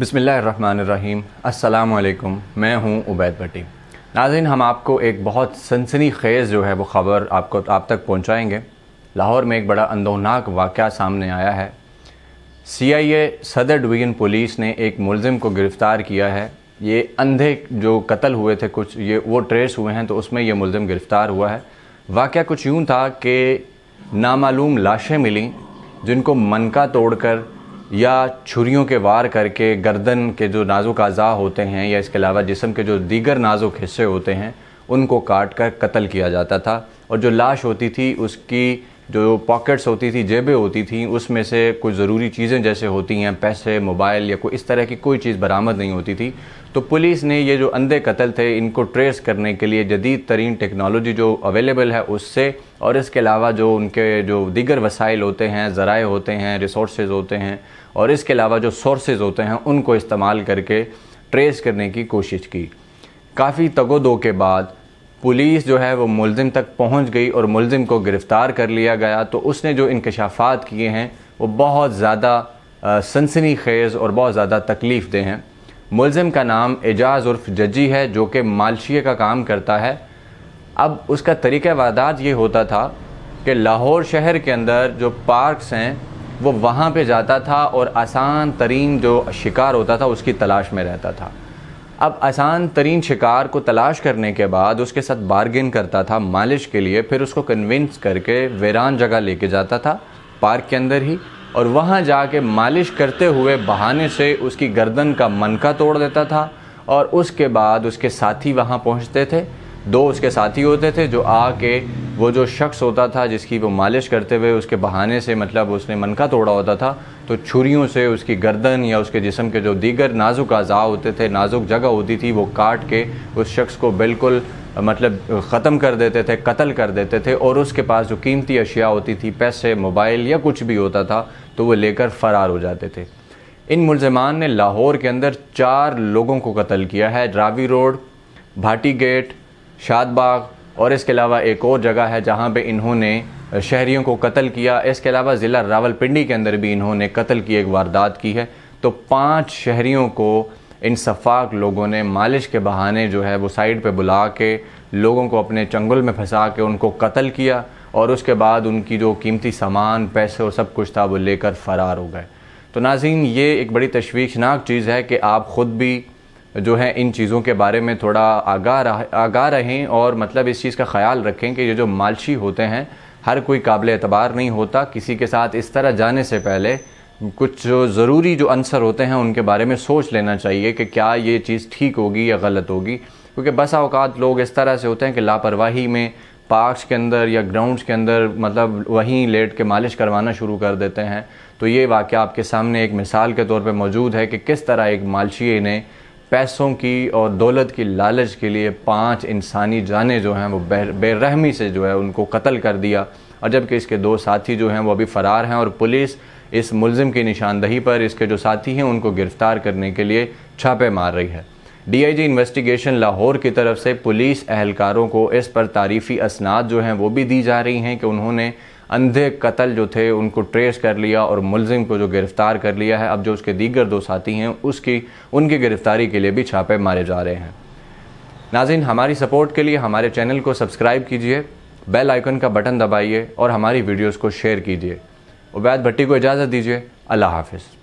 बिस्मिल्लाहिर्रहमानिर्रहीम। अस्सलामु अलैकुम। मैं हूं उबैद भट्टी। नाज़रीन, हम आपको एक बहुत सनसनी खेज़ जो है वो ख़बर आप तक पहुंचाएंगे। लाहौर में एक बड़ा अंदोनाक वाक़या सामने आया है। CIA सदर डिवीज़न पुलिस ने एक मुलज़िम को गिरफ़्तार किया है। ये अंधे जो कत्ल हुए थे कुछ वो ट्रेस हुए हैं, तो उसमें ये मुलज़िम गिरफ़्तार हुआ है। वाक़या कुछ यूँ था कि नामालूम लाशें मिलीं जिनको मनका तोड़कर या छुरियों के वार करके गर्दन के जो नाजुक अज़ा होते हैं या इसके अलावा जिस्म के जो दीगर नाजुक हिस्से होते हैं उनको काट कर कत्ल किया जाता था। और जो लाश होती थी उसकी जो पॉकेट्स होती थी, जेबें होती थी, उसमें से कुछ ज़रूरी चीज़ें जैसे होती हैं पैसे, मोबाइल या कोई इस तरह की कोई चीज़ बरामद नहीं होती थी। तो पुलिस ने ये जो अंधे कत्ल थे इनको ट्रेस करने के लिए जदीद तरीन टेक्नोलॉजी जो अवेलेबल है उससे, और इसके अलावा जो उनके जो दीगर वसाइल होते हैं, ज़राए होते हैं, रिसोर्सेज होते हैं, और इसके अलावा जो सोर्सेज होते हैं उनको इस्तेमाल करके ट्रेस करने की कोशिश की। काफ़ी तगोदो के बाद पुलिस जो है वो मुलज़िम तक पहुंच गई और मुलज़िम को गिरफ़्तार कर लिया गया। तो उसने जो इंकशाफात किए हैं वो बहुत ज़्यादा सनसनी खेज़ और बहुत ज़्यादा तकलीफ़ दे हैं। मुलज़िम का नाम एजाज़ उर्फ जज्जी है, जो कि मालशिए का काम करता है। अब उसका तरीक़ा वारदात ये होता था कि लाहौर शहर के अंदर जो पार्क्स हैं वो वहाँ पे जाता था और आसान तरीन जो शिकार होता था उसकी तलाश में रहता था। अब आसान तरीन शिकार को तलाश करने के बाद उसके साथ बार्गेन करता था मालिश के लिए, फिर उसको कन्विंस करके वीरान जगह लेके जाता था पार्क के अंदर ही, और वहाँ जाके मालिश करते हुए बहाने से उसकी गर्दन का मनका तोड़ देता था। और उसके बाद उसके साथी वहाँ पहुँचते थे, दो उसके साथी होते थे जो आके वो जो शख्स होता था जिसकी वो मालिश करते हुए उसके बहाने से मतलब उसने मनका तोड़ा होता था, तो छुरियों से उसकी गर्दन या उसके जिस्म के जो दीगर नाजुक अज़ा होते थे, नाजुक जगह होती थी, वो काट के उस शख्स को बिल्कुल मतलब ख़त्म कर देते थे, कत्ल कर देते थे। और उसके पास जो कीमती अशिया होती थी, पैसे, मोबाइल या कुछ भी होता था, तो वो लेकर फ़रार हो जाते थे। इन मुलज़िमान ने लाहौर के अंदर 4 लोगों को कत्ल किया है। रावी रोड, भाटी गेट, शादबाग, और इसके अलावा एक और जगह है जहाँ पे इन्होंने शहरियों को कत्ल किया। इसके अलावा ज़िला रावलपिंडी के अंदर भी इन्होंने कत्ल की एक वारदात की है। तो 5 शहरियों को इन सफ़ाक लोगों ने मालिश के बहाने जो है वो साइड पे बुला के लोगों को अपने चंगुल में फंसा के उनको कत्ल किया, और उसके बाद उनकी जो कीमती सामान, पैसे और सब कुछ था वो लेकर फ़रार हो गए। तो नाज़रीन, ये एक बड़ी तशवीशनाक चीज़ है कि आप ख़ुद भी जो है इन चीज़ों के बारे में थोड़ा आगाह रहें और मतलब इस चीज़ का ख़याल रखें कि ये जो मालशी होते हैं हर कोई काबिल एतबार नहीं होता। किसी के साथ इस तरह जाने से पहले कुछ जो ज़रूरी जो अंसर होते हैं उनके बारे में सोच लेना चाहिए कि क्या ये चीज़ ठीक होगी या गलत होगी, क्योंकि बसा औकात लोग इस तरह से होते हैं कि लापरवाही में पार्क्स के अंदर या ग्राउंड्स के अंदर मतलब वहीं लेट के मालिश करवाना शुरू कर देते हैं। तो ये वाक़या आपके सामने एक मिसाल के तौर पर मौजूद है कि किस तरह एक मालशी ने पैसों की और दौलत की लालच के लिए 5 इंसानी जानें जो हैं वो बेरहमी से जो है उनको कत्ल कर दिया। और जबकि इसके 2 साथी जो हैं वो अभी फ़रार हैं, और पुलिस इस मुलज़िम की निशानदही पर इसके जो साथी हैं उनको गिरफ़्तार करने के लिए छापे मार रही है। DIG इन्वेस्टिगेशन लाहौर की तरफ से पुलिस एहलकारों को इस पर तारीफ़ी असनाद जो हैं वो भी दी जा रही हैं कि उन्होंने अंधे कत्ल जो थे उनको ट्रेस कर लिया और मुलज़िम को जो गिरफ़्तार कर लिया है। अब जो उसके दीगर 2 साथी हैं उनकी गिरफ़्तारी के लिए भी छापे मारे जा रहे हैं। नाज़रीन, हमारी सपोर्ट के लिए हमारे चैनल को सब्सक्राइब कीजिए, बेल आइकन का बटन दबाइए और हमारी वीडियोज़ को शेयर कीजिए। उबैद भट्टी को इजाज़त दीजिए। अल्लाह हाफ़िज़।